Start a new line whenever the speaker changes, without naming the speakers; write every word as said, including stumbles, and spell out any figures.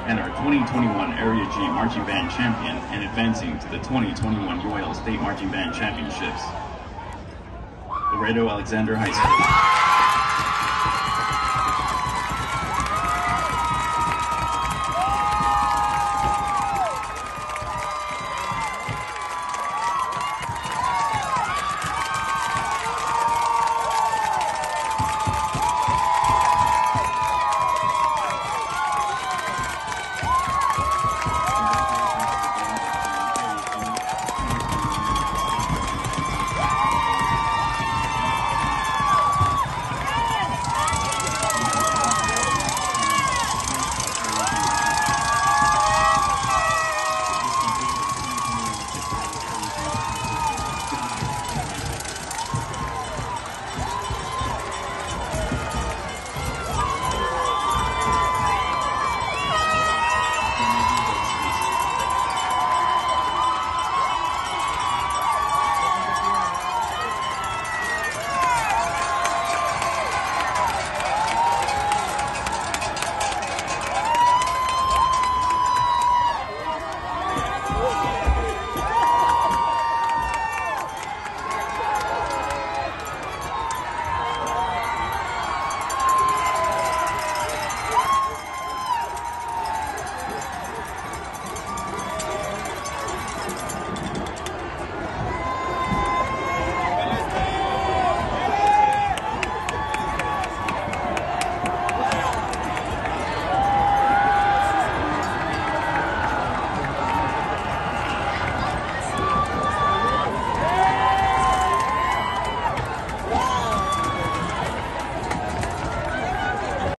and our twenty twenty-one Area G Marching Band Champion and advancing to the twenty twenty-one Royal State Marching Band Championships. Laredo Alexander High School.